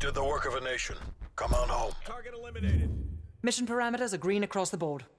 did the work of a nation. Come on home. Target eliminated. Mission parameters are green across the board.